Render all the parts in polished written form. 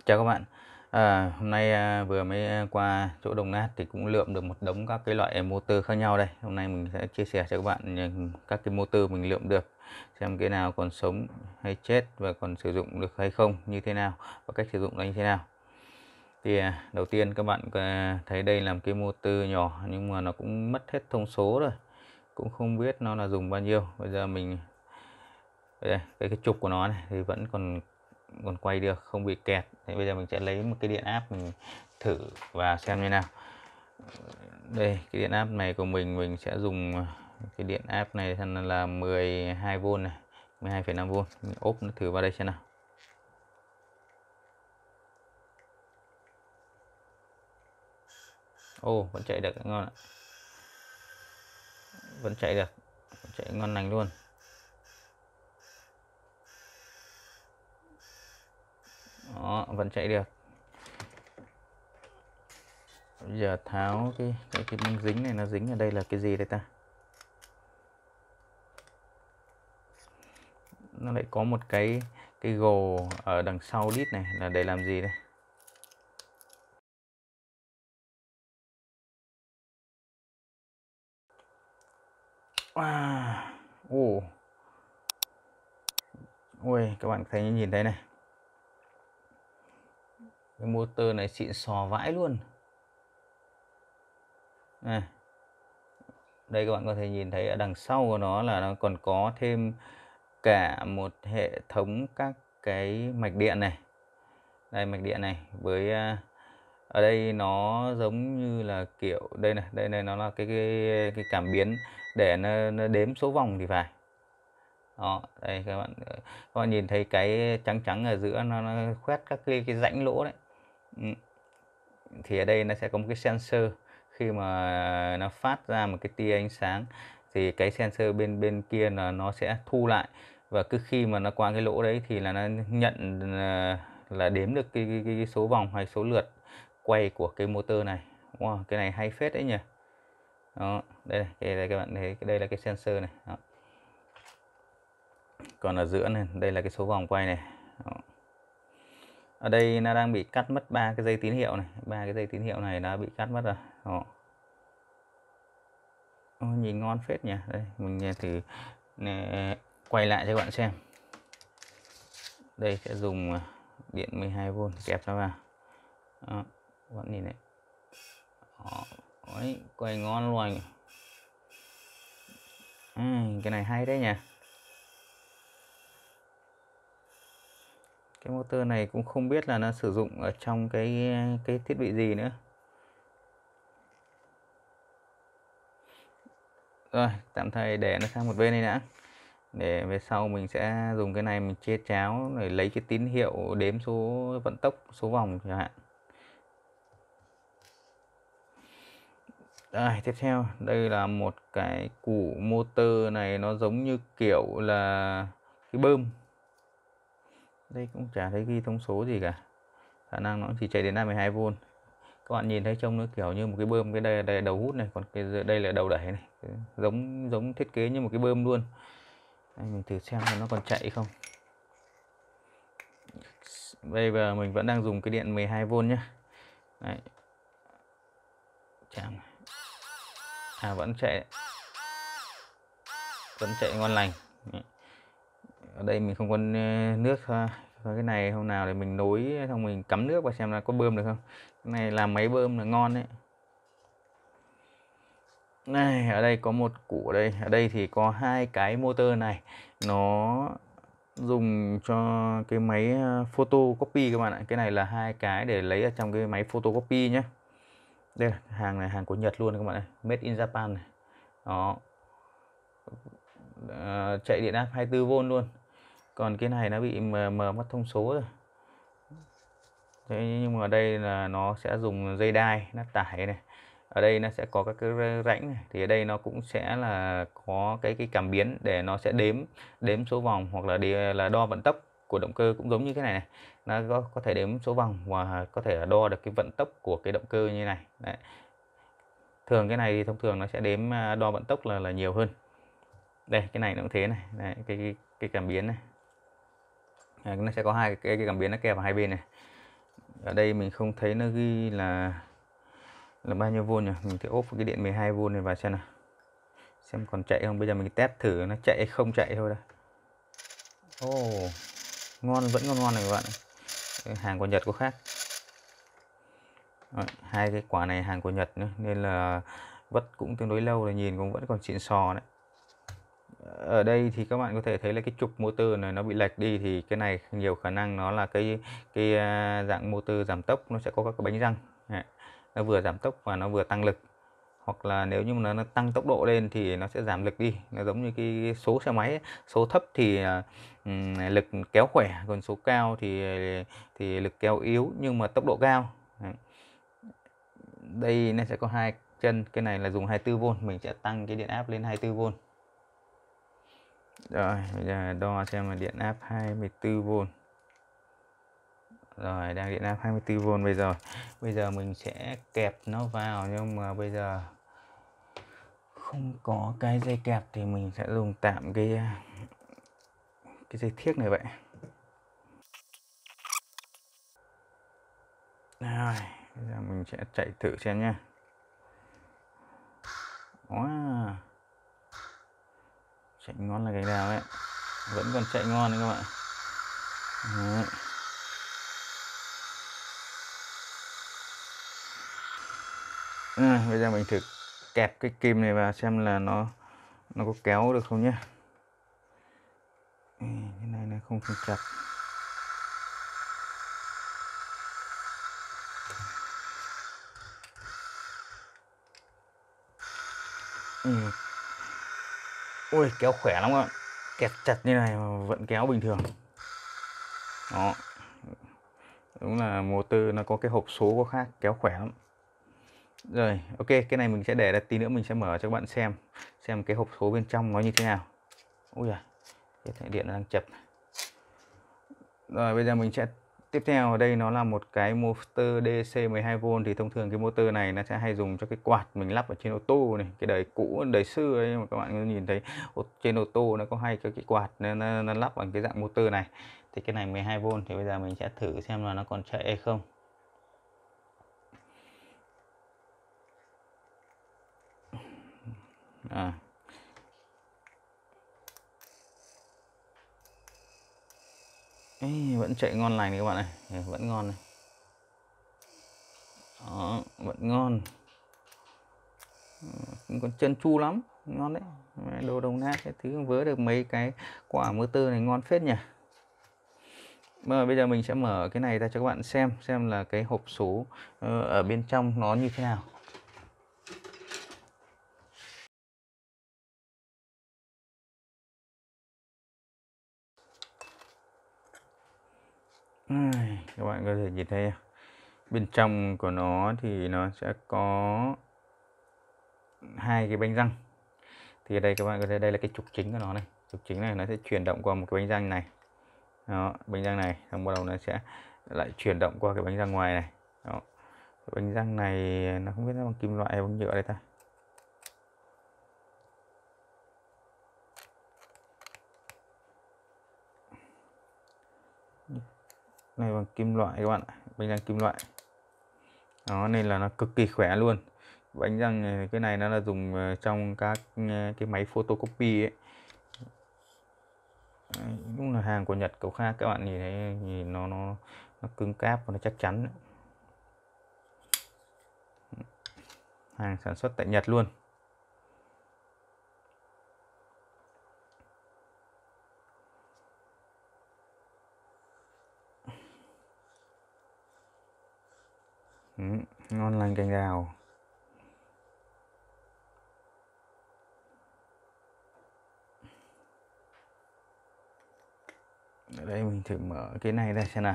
Chào các bạn. Hôm nay vừa mới qua chỗ đồng nát thì cũng lượm được một đống các cái loại motor khác nhau đây. Hôm nay mình sẽ chia sẻ cho các bạn các cái motor mình lượm được, xem cái nào còn sống hay chết và còn sử dụng được hay không, như thế nào và cách sử dụng nó như thế nào. Thì đầu tiên các bạn thấy đây là một cái motor nhỏ nhưng mà nó cũng mất hết thông số rồi, cũng không biết nó là dùng bao nhiêu. Bây giờ mình đây, cái trục của nó này thì vẫn còn còn quay được, không bị kẹt. Thì bây giờ mình sẽ lấy một cái điện áp mình thử và xem như nào. Đây, cái điện áp này của mình sẽ dùng cái điện áp này là 12V này, 12,5V. Mình ốp nó thử vào đây xem nào. Ồ, vẫn chạy được ngon ạ. Vẫn chạy được, chạy ngon lành luôn. Đó, vẫn chạy được. Bây giờ tháo cái băng dính này, nó dính ở đây là cái gì đây ta? Nó lại có một cái gồ ở đằng sau đít này, là để làm gì đây? Ồ, ôi, các bạn thấy nhìn thấy này, cái motor này xịn sò vãi luôn. Này, đây các bạn có thể nhìn thấy ở đằng sau của nó là nó còn có thêm cả một hệ thống các cái mạch điện này. Đây, mạch điện này với ở đây nó giống như là kiểu đây này nó là cái cảm biến để nó đếm số vòng thì phải. Đó, đây các bạn nhìn thấy cái trắng trắng ở giữa, nó khoét các cái rãnh lỗ đấy. Thì ở đây nó sẽ có một cái sensor, khi mà nó phát ra một cái tia ánh sáng thì cái sensor bên kia là nó sẽ thu lại, và cứ khi mà nó qua cái lỗ đấy thì là nó nhận là đếm được cái số vòng hay số lượt quay của cái motor này. Wow, cái này hay phết đấy nhỉ. Đó, đây các bạn thấy đây là cái sensor này. Đó. Còn ở giữa này, đây là cái số vòng quay này. Đó. Ở đây nó đang bị cắt mất 3 cái dây tín hiệu này, 3 cái dây tín hiệu này đã bị cắt mất rồi. Đó. Nhìn ngon phết nhỉ. Đây, mình thử quay lại cho các bạn xem. Đây sẽ dùng điện 12V kẹp nó vào. Đó, vẫn nhìn này. Đó. Đấy, quay ngon luôn. Cái này hay đấy nhỉ. Cái motor này cũng không biết là nó sử dụng ở trong cái thiết bị gì nữa. Rồi, tạm thời để nó sang một bên này đã. Để về sau mình sẽ dùng cái này mình chia cháo để lấy cái tín hiệu đếm số vận tốc, số vòng chẳng hạn. Rồi, tiếp theo đây là một cái củ motor này, nó giống như kiểu là cái bơm. Đây cũng chả thấy ghi thông số gì cả, khả năng nó chỉ chạy đến 12V. Các bạn nhìn thấy trông nó kiểu như một cái bơm. Cái đây là đầu hút này, còn đây là đầu đẩy này, giống thiết kế như một cái bơm luôn. Đây, mình thử xem nó còn chạy không. Bây giờ mình vẫn đang dùng cái điện 12V nhé. Đấy. Chạm. Vẫn chạy ngon lành. Ở đây mình không có nước thôi. Cái này hôm nào để mình nối xong mình cắm nước và xem là có bơm được không. Cái này làm máy bơm là ngon đấy. Này, ở đây có một củ ở đây. Ở đây thì có hai cái motor này, nó dùng cho cái máy photocopy các bạn ạ. Cái này là hai cái để lấy ở trong cái máy photocopy nhé. Đây là hàng này, hàng của Nhật luôn các bạn này, made in Japan này. Đó. Chạy điện áp 24V luôn. Còn cái này nó bị mờ mất thông số rồi. Thế nhưng mà ở đây là nó sẽ dùng dây đai nắp tải này. Ở đây nó sẽ có các cái rãnh này. Thì ở đây nó cũng sẽ là có cái cảm biến để nó sẽ đếm số vòng, hoặc là đo vận tốc của động cơ, cũng giống như cái này này. Nó có thể đếm số vòng và có thể là đo được cái vận tốc của cái động cơ như này. Đấy. Thường cái này thì thông thường nó sẽ đếm đo vận tốc là nhiều hơn. Đây, cái này nó cũng thế này. Đấy, cái cảm biến này. Nó sẽ có hai cái cảm biến nó kẹp vào hai bên này. Ở đây mình không thấy nó ghi là bao nhiêu vôn nhỉ. Mình thử ốp cái điện 12V này vào xem nào, xem còn chạy không. Bây giờ mình test thử nó chạy hay không chạy thôi đây. Ngon, vẫn còn ngon này các bạn. Hàng của Nhật có khác. Hai cái quả này hàng của Nhật nữa, nên là vất cũng tương đối lâu rồi, nhìn cũng vẫn còn xịn sò đấy. Ở đây thì các bạn có thể thấy là cái trục motor này nó bị lệch đi, thì cái này nhiều khả năng nó là cái dạng motor giảm tốc, nó sẽ có các cái bánh răng. Nó vừa giảm tốc và nó vừa tăng lực. Hoặc là nếu như mà nó tăng tốc độ lên thì nó sẽ giảm lực đi. Nó giống như cái số xe máy ấy. Số thấp thì lực kéo khỏe, còn số cao thì lực kéo yếu nhưng mà tốc độ cao. Đây nó sẽ có hai chân, cái này là dùng 24V, mình sẽ tăng cái điện áp lên 24V. Rồi, bây giờ đo xem là điện áp 24V. Rồi, đang điện áp 24V bây giờ mình sẽ kẹp nó vào, nhưng mà bây giờ không có cái dây kẹp thì mình sẽ dùng tạm cái dây thiếc này vậy. Rồi, bây giờ mình sẽ chạy thử xem nhé. Wow, chạy ngon là cái nào đấy, vẫn còn chạy ngon đấy các bạn. Đấy. Bây giờ mình thử kẹp cái kim này vào xem là nó có kéo được không nhé. Cái này nó không chặt. Ui, kéo khỏe lắm các bạn, kẹp chặt như này mà vẫn kéo bình thường. Đó, đúng là motor nó có cái hộp số có khác, kéo khỏe lắm. Rồi, ok, cái này mình sẽ để là tí nữa mình sẽ mở cho các bạn xem cái hộp số bên trong nó như thế nào. Ui giời, cái thẻ điện nó đang chập. Rồi bây giờ mình sẽ tiếp theo, ở đây nó là một cái motor DC 12V, thì thông thường cái motor này nó sẽ hay dùng cho cái quạt mình lắp ở trên ô tô này, cái đời cũ đời xưa ấy, mà các bạn nhìn thấy trên ô tô nó có hay cái quạt nó lắp bằng cái dạng motor này. Thì cái này 12V, thì bây giờ mình sẽ thử xem là nó còn chạy hay không. Vẫn chạy ngon lành này các bạn này, vẫn ngon này. Đó, vẫn ngon. Còn chân chu lắm, ngon đấy. Đồ đồng nát cái thứ vớ được mấy cái quả motor này ngon phết nhỉ. Bây giờ mình sẽ mở cái này ra cho các bạn xem là cái hộp số ở bên trong nó như thế nào. Các bạn có thể nhìn thấy bên trong của nó thì nó sẽ có hai cái bánh răng. Thì ở đây các bạn có thấy đây là cái trục chính của nó này. Trục chính này nó sẽ chuyển động qua một cái bánh răng này. Đó, bánh răng này, xong bắt đầu nó sẽ lại chuyển động qua cái bánh răng ngoài này. Đó. Cái bánh răng này nó không biết nó bằng kim loại hay bằng nhựa đây ta. Này bằng kim loại các bạn ạ, bánh răng kim loại. Đó, nên là nó cực kỳ khỏe luôn. Bánh răng này, cái này nó là dùng trong các cái máy photocopy ấy. Đúng là hàng của Nhật cậu khác, các bạn nhìn thấy, nhìn nó cứng cáp và nó chắc chắn. Hàng sản xuất tại Nhật luôn. Ngon lành cành đào. Ở đây mình thử mở cái này ra xem nào.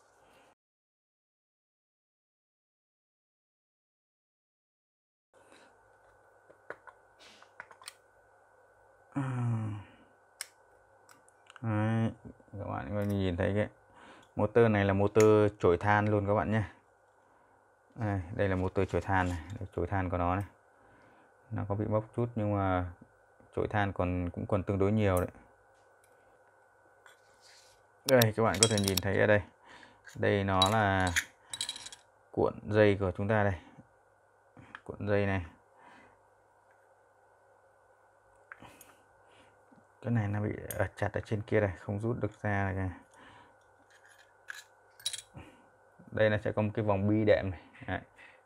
Đấy, các bạn có nhìn thấy cái motor này là motor chổi than luôn các bạn nhé. Đây là motor chổi than này, chổi than của nó này. Nó có bị bốc chút nhưng mà chổi than cũng còn tương đối nhiều đấy. Đây các bạn có thể nhìn thấy ở đây. Đây nó là cuộn dây của chúng ta đây, cuộn dây này, cái này nó bị chặt ở trên kia này, không rút được ra này. Đây là sẽ có một cái vòng bi đệm này. Đấy.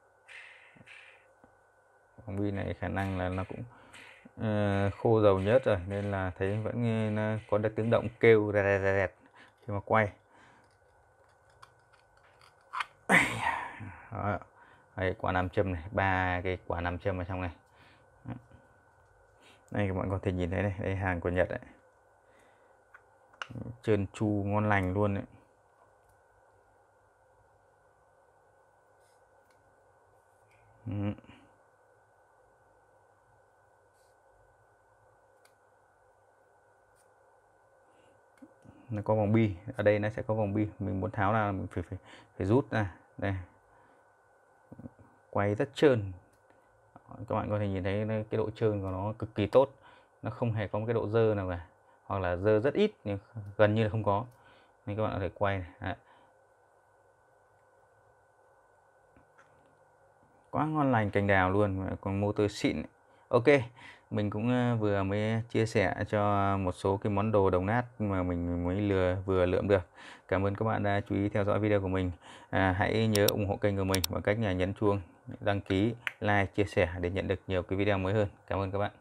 Vòng bi này khả năng là nó cũng khô dầu nhớt rồi nên là thấy vẫn nó có được tiếng động kêu rẹt rẹt khi mà quay. Đó. Đây, quả nam châm này, 3 cái quả nam châm ở trong này. Đây các bạn có thể nhìn thấy này, đây hàng của Nhật đấy, trơn tru ngon lành luôn đấy. Nó có vòng bi ở đây, nó sẽ có vòng bi, mình muốn tháo ra mình phải rút ra đây, quay rất trơn. Các bạn có thể nhìn thấy cái độ trơn của nó cực kỳ tốt, nó không hề có một cái độ dơ nào cả, hoặc là dơ rất ít nhưng gần như là không có, nên các bạn có thể quay này. Đấy. Quá ngon lành cành đào luôn, còn motor xịn. Ok, mình cũng vừa mới chia sẻ cho một số cái món đồ đồng nát mà mình mới vừa lượm được. Cảm ơn các bạn đã chú ý theo dõi video của mình. Hãy nhớ ủng hộ kênh của mình bằng cách nhấn chuông, đăng ký, like, chia sẻ để nhận được nhiều cái video mới hơn. Cảm ơn các bạn.